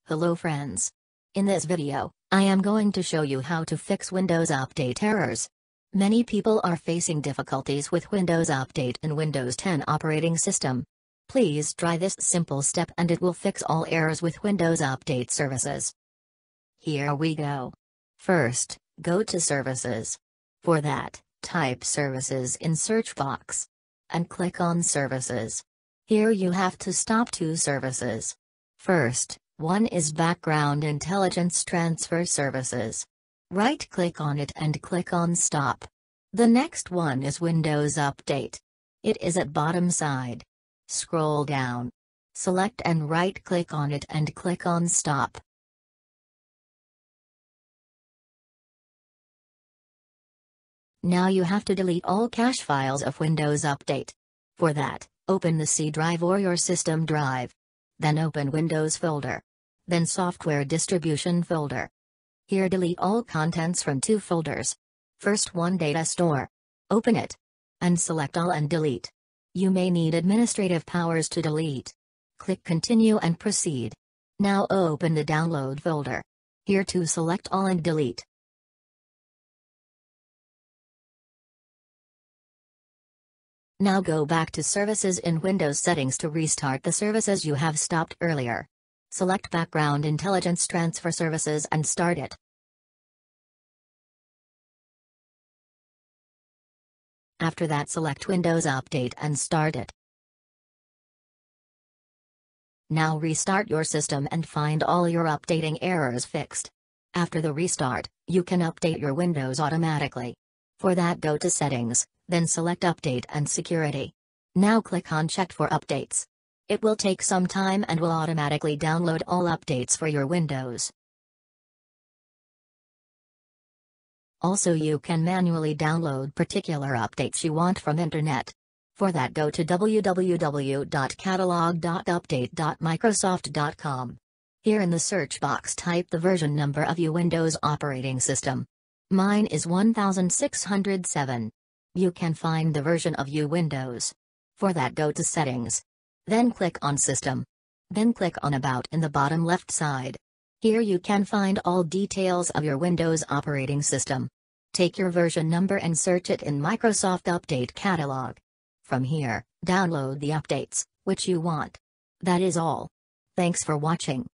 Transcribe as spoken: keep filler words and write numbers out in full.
Hello friends. In this video, I am going to show you how to fix Windows Update errors. Many people are facing difficulties with Windows Update in Windows ten operating system. Please try this simple step and it will fix all errors with Windows Update services. Here we go. First, go to Services. For that, type Services in search box. And click on Services. Here you have to stop two services. First, one is Background Intelligence Transfer Services. Right-click on it and click on Stop. The next one is Windows Update. It is at bottom side. Scroll down. Select and right-click on it and click on Stop. Now you have to delete all cache files of Windows Update. For that, open the C drive or your system drive. Then open Windows folder. Then Software Distribution folder. Here delete all contents from two folders. First one Data Store. Open it. And select All and Delete. You may need administrative powers to delete. Click Continue and proceed. Now open the Download folder. Here to select All and Delete. Now go back to Services in Windows Settings to restart the services you have stopped earlier. Select Background Intelligence Transfer Services and start it. After that, select Windows Update and start it. Now restart your system and find all your updating errors fixed. After the restart, you can update your Windows automatically. For that, go to Settings, then select Update and Security. Now click on Check for Updates. It will take some time and will automatically download all updates for your Windows. Also, you can manually download particular updates you want from Internet. For that, go to w w w dot catalog dot update dot microsoft dot com. Here in the search box, type the version number of your Windows operating system. Mine is one thousand six hundred seven. You can find the version of your Windows. For that, go to Settings. Then click on System. Then click on About in the bottom left side. Here you can find all details of your Windows operating system. Take your version number and search it in Microsoft Update Catalog. From here, download the updates, which you want. That is all. Thanks for watching.